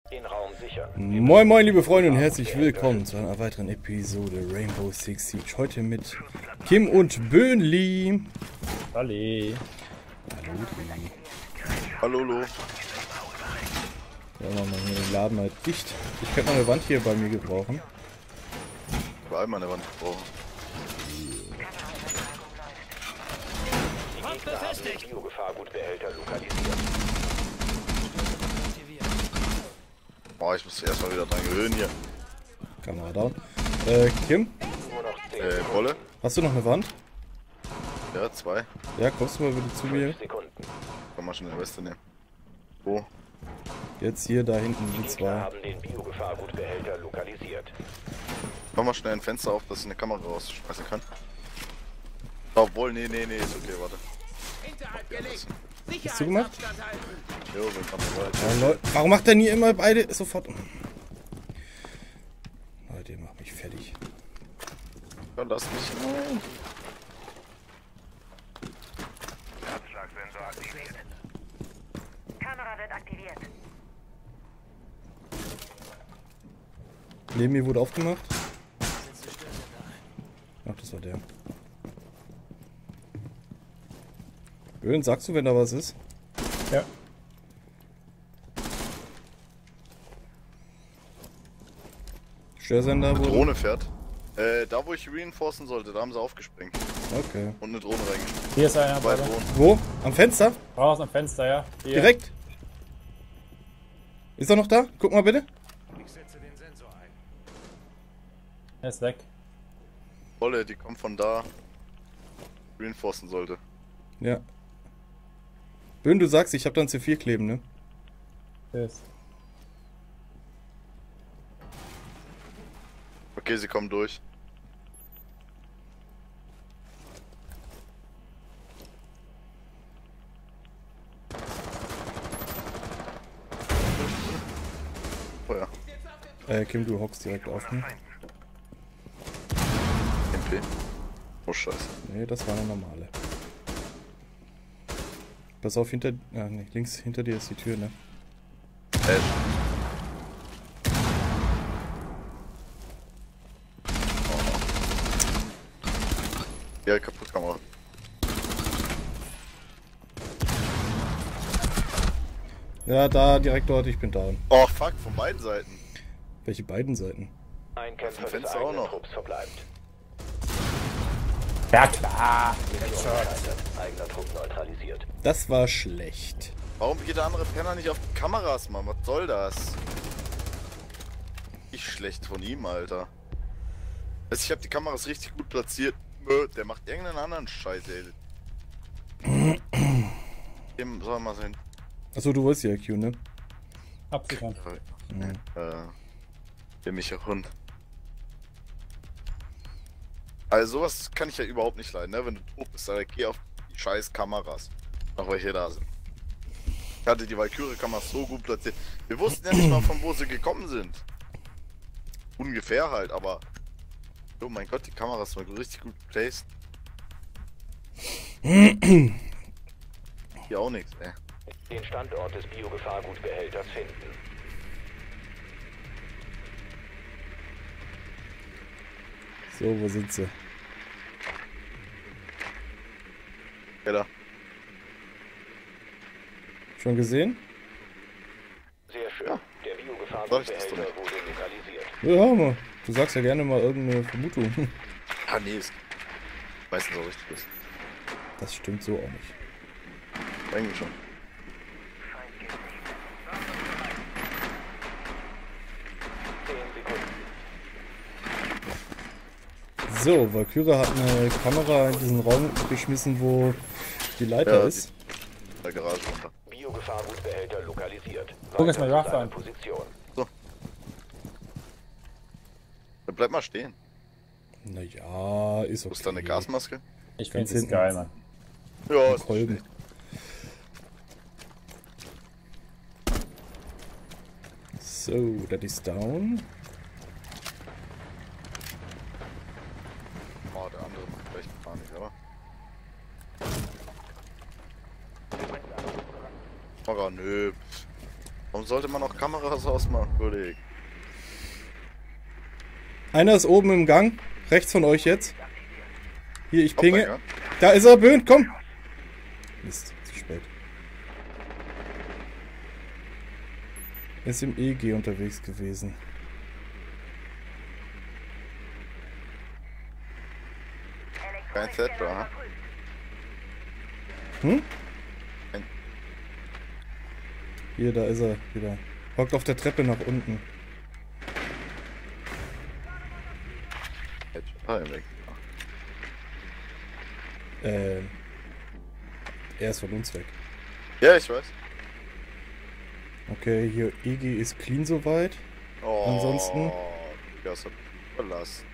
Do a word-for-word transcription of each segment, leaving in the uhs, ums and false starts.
Den Raum sichern. Moin moin liebe Freunde und herzlich willkommen zu einer weiteren Episode Rainbow Six Siege. Heute mit Kim und Böhnli. Halli. Hallo. Hallo, hallo. Ja, machen wir hier den Laden halt dicht. Ich könnte mal eine Wand hier bei mir gebrauchen. Bei allem an der Wand gebrauchen. Die Gegner haben den Biogefahrgutbehälter lokalisiert. Boah, ich muss erstmal wieder dran gewöhnen hier. Kamera down. Äh, Kim? Nur noch zehn Äh, Bolle? Hast du noch eine Wand? Ja, zwei. Ja, kommst du mal bitte zu mir? Sekunden. Kann man schon eine Weste nehmen. Wo? Jetzt hier, da hinten, die Die Gegner zwei. haben den Biogefahrgutbehälter lokalisiert. Mach mal schnell ein Fenster auf, dass ich eine Kamera rausschmeißen kann. Obwohl, nee, nee, nee, ist okay, warte. Hast du gemacht? Jo, wenn man Ja, Leute, warum macht er nie immer beide sofort? Leute, ihr macht mich fertig. Ja, lass mich. Herzschlagsensor aktiviert. Kamera wird aktiviert. Neben mir wurde aufgemacht. Ach, das war der. Böhn, sagst du, wenn da was ist? Ja. Störsender wurde. Drohne fährt. Äh, da wo ich reinforcen sollte, da haben sie aufgesprengt. Okay. Und eine Drohne reingesprengt. Hier ist einer, Zwei Bruder. Drohnen. Wo? Am Fenster? Raus am Fenster, ja. Hier. Direkt? Ist er noch da? Guck mal bitte. Ich setze den Sensor ein. Er ist weg. Bolle, die kommt von da. Reinforcen sollte. Ja. Böhn, du sagst, ich hab dann C vier kleben, ne? Tschüss. Okay, sie kommen durch. Oh ja, Äh, Kim, du hockst direkt auf, ne? M P. Oh scheiße. Nee, das war eine normale. Pass auf, hinter... Ah, nee, links hinter dir ist die Tür, ne? Äh. Oh. Ja, kaputt Kamera. Ja, da, direkt dort, ich bin down. Oh fuck, von beiden Seiten. Welche beiden Seiten? Ein Kämpfer des Fenster auch eigenen noch. Trupps verbleibt. Ja klar. Eigener Trupp neutralisiert. Das war schlecht. Warum geht der andere Penner nicht auf die Kameras, Mann? Was soll das? Ich schlecht von ihm, Alter. Also ich habe die Kameras richtig gut platziert. Nö, der macht irgendeinen anderen Scheiß, ey. Dem soll mal sein. Achso, du wolltest ja Q, ne? Absichern. Mhm. Äh, der Micha Hund. Also sowas kann ich ja überhaupt nicht leiden, ne? Wenn du tot bist, dann geh auf die scheiß Kameras. Noch welche da sind. Ich hatte die Valkyrie-Kameras so gut platziert. Wir wussten ja nicht mal, von wo sie gekommen sind. Ungefähr halt, aber... Oh mein Gott, die Kameras waren richtig gut placed. Hier auch nichts, ey. Den Standort des Biogefahrgutbehälters finden. So, wo sind sie? Keller. Schon gesehen? Sehr schön. Ja. Der Sag ich das Biogefahrgutbehälter doch nicht. wurde lokalisiert. Ja, mal. Du sagst ja gerne mal irgendeine Vermutung. Ah, nee, ist... Meistens auch richtig ist. Das stimmt so auch nicht. Eigentlich schon. zehn Sekunden. So, Valkyrie hat eine Kamera in diesen Raum geschmissen, wo die Leiter Ja, ist. In der Garage runter. Biogefahrgutbehälter lokalisiert. Guck jetzt mal die Weiter Waffe zu an. deiner Position. Dann bleib mal stehen. Naja, ist okay. Wo ist da eine Gasmaske? Ich Ganz finde es hinten. geil, Mann. Ja, ist Kolben. nicht So, das ist down. Oh, der andere macht vielleicht Panik, aber. Mara, nö. Warum sollte man auch Kameras ausmachen, Kollege? Einer ist oben im Gang. Rechts von euch jetzt. Hier, ich pinge. Hoppla, ja. Da ist er, Böhn, komm! Mist, zu spät. Ist im E G unterwegs gewesen. Kein Thatcher, Hm? Ein- Hier, da ist er wieder. Hockt auf der Treppe nach unten. Thatcher weg. Ähm. Er ist von uns weg. Ja, ich weiß. Okay, hier E G ist clean soweit. Oh, Ansonsten? Das hat verlassen.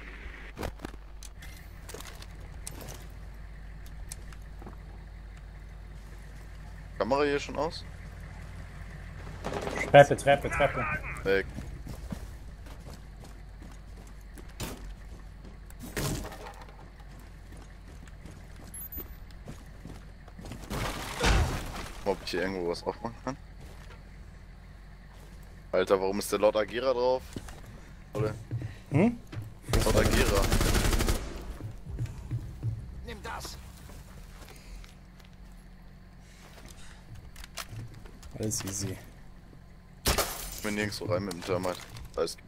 Kamera hier schon aus? Treppe, Treppe, Treppe. Weg. Ob ich hier irgendwo was aufmachen kann? Alter, warum ist der Lord Agira drauf? Oder? Hm? Lord Agira. Nimm das! Alles easy. Ich bin nirgends so rein mit dem Thermite. Da ist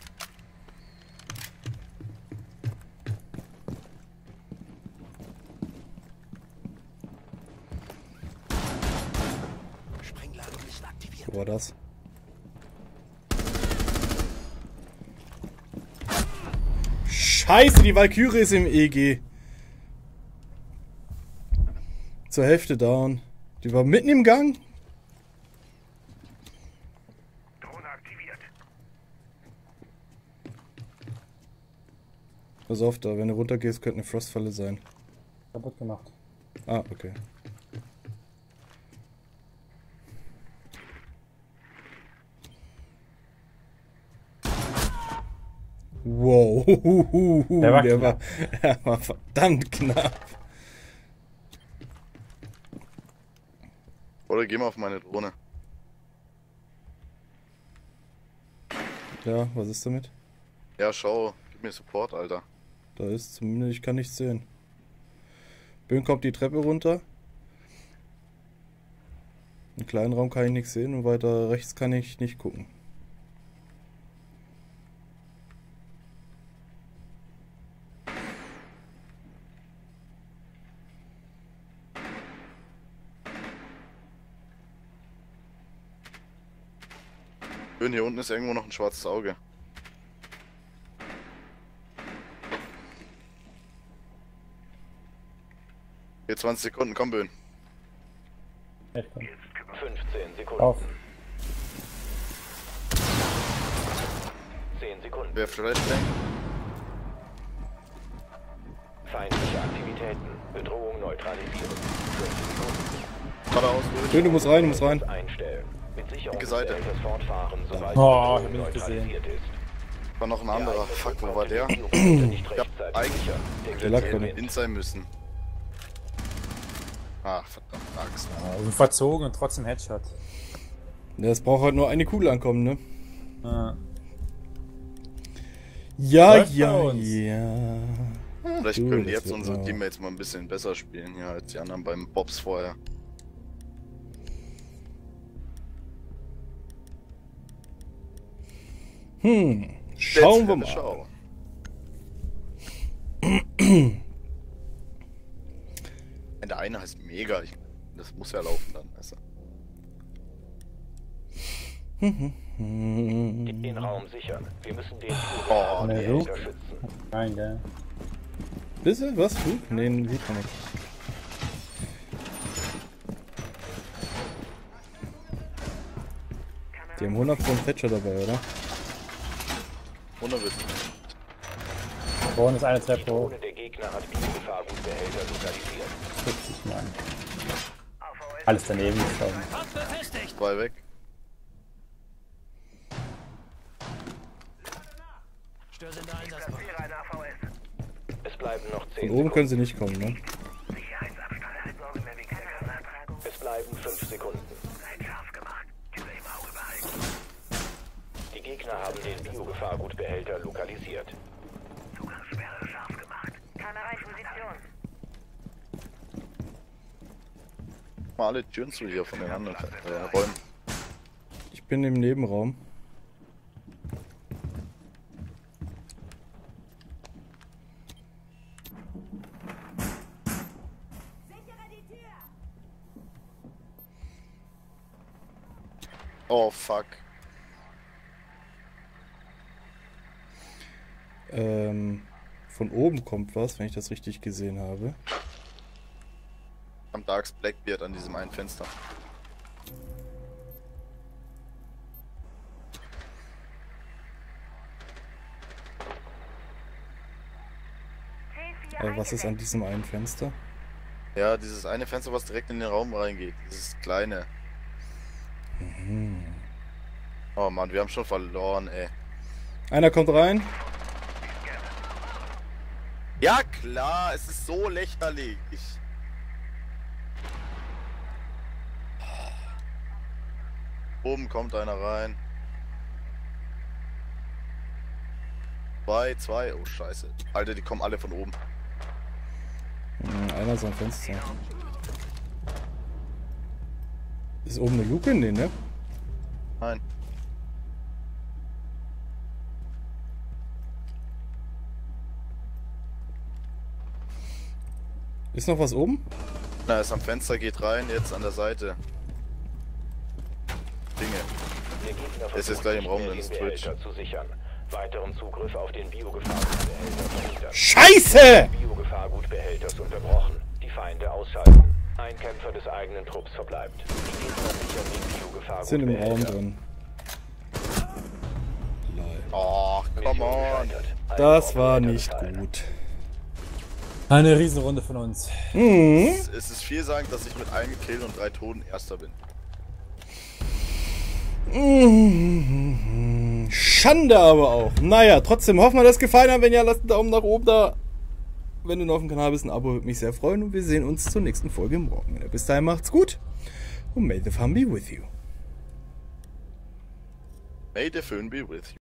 Sprengladung nicht aktiviert. Wo war das? Scheiße, die Valkyrie ist im E G. Zur Hälfte down. Die war mitten im Gang. Drohne aktiviert. Pass auf da, wenn du runtergehst, könnte eine Frostfalle sein. Kaputt gemacht. Ah, okay. Wow, Der war der, knapp. war, der war verdammt knapp. Oder geh mal auf meine Drohne. Ja, was ist damit? Ja, schau. Gib mir Support, Alter. Da ist zumindest, ich kann nichts sehen. Böhn kommt die Treppe runter. Im kleinen Raum kann ich nichts sehen und weiter rechts kann ich nicht gucken. Schön, hier unten ist irgendwo noch ein schwarzes Auge. Hier zwanzig Sekunden, komm Böhn. Echt gut. fünfzehn Sekunden. Auf. zehn Sekunden. Wer Flashbang? Feindliche Aktivitäten. Bedrohung neutralisieren. fünf Sekunden. Geradeaus durch. Böhn, du musst rein, du musst rein. Einstellen. Mit Sicherung Linke Seite. des Felders fortfahren, sobald Oh, die hab ich Bedrohung nicht gesehen. neutralisiert ist. War noch ein anderer. Fuck, wo war der? Nicht Ja, rechtzeitig eigentlich sicher. Der lag hätte drin. in sein müssen. Ah, verdammt, Axt. Also verzogen und trotzdem Headshot. Ja, es braucht halt nur eine Kugel ankommen, ne? Ja. Ja, Läuft bei ja, uns. ja. Vielleicht Du, können das jetzt wird unsere noch. Teammates mal ein bisschen besser spielen hier als die anderen beim Bobs vorher. Hm, schauen wir Jetzt, mal. Schau. Der eine heißt Mega. Ich, das muss ja laufen dann, weißt du. Den Raum sichern. Wir müssen den Oh, Ne, nee. du? unterstützen. Nein, gell. Bisse, was? Du? Nee, sieht man nicht. Die haben hundert Pfund Thatcher dabei, oder? Wunderwitz. Vorne ist eine Die Treppe hoch. Drohne der Gegner hat viele Gefahrgutbehälter lokalisiert. Guck dich mal an. Alles daneben geschossen. Zwei weg. Störsender einsatzbereit. Es bleiben noch Von zehn oben Sekunden. können sie nicht kommen, ne? Es bleiben fünf Sekunden. Gegner haben den Biogefahrgutbehälter lokalisiert. Zugangssperre scharf gemacht. Kamera in Position. Mal alle Türen zu hier von den anderen äh, Räumen. Ich bin im Nebenraum. Oh fuck. Ähm, von oben kommt was, wenn ich das richtig gesehen habe. Am Darks Blackbeard an diesem einen Fenster. Äh, was ist an diesem einen Fenster? Ja, dieses eine Fenster, was direkt in den Raum reingeht. Dieses kleine. Mhm. Oh Mann, wir haben schon verloren, ey. Einer kommt rein. Ja klar, es ist so lächerlich. Oben kommt einer rein. Zwei, zwei. Oh scheiße. Alter, die kommen alle von oben. Hm, einer ist am Fenster. Ist oben eine Luke? Nee, ne? Nein. Ist noch was oben? Na, ist am Fenster, geht rein, jetzt an der Seite. Dinge. Der Gegner Er ist jetzt versucht, gleich im nicht Raum, mehr dann ist den Twitch. Behälter zu sichern. Weiteren Zugriff auf den Biogefahrgutbehälter verhindern. Scheiße! Biogefahrgutbehälters unterbrochen. Die Feinde ausschalten. Ein Kämpfer des eigenen Trupps verbleibt. Die Gegner sichern den Biogefahrgutbehälter. Sind im Raum drin. Lol. Oh, come Mission on. gescheitert. Ein Das war Aufreiter nicht gefallen. gut. Eine Riesenrunde von uns. Mhm. Es, es ist vielsagend, dass ich mit einem Kill und drei Toten Erster bin. Mhm. Schande aber auch. Naja, trotzdem hoffen wir, dass es gefallen hat. Wenn ja, lasst einen Daumen nach oben da. Wenn du noch auf dem Kanal bist, ein Abo würde mich sehr freuen. Und wir sehen uns zur nächsten Folge morgen. Bis dahin macht's gut. Und may the fun be with you. May the fun be with you.